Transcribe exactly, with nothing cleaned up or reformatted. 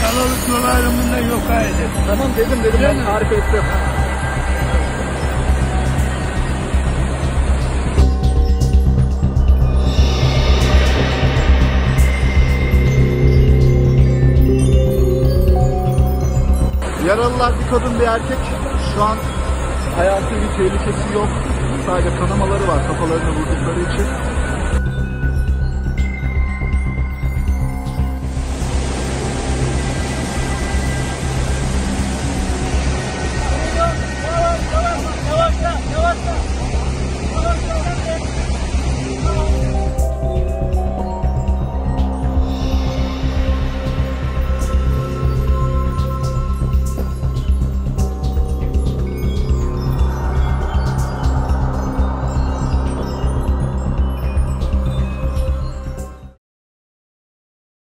Kalalık yol ayrımında yok haydi. Tamam dedim dedim ben tarif ettim. Yaralılar bir kadın bir erkek. Şu an hayati bir tehlikesi yok. Sadece kanamaları var kafalarını vurdukları için.